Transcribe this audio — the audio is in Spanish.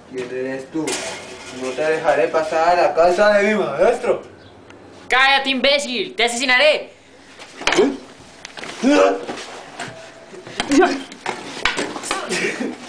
¿Quién eres tú? No te dejaré pasar a la casa de mi maestro. ¡Cállate, imbécil! ¡Te asesinaré! ¿Eh?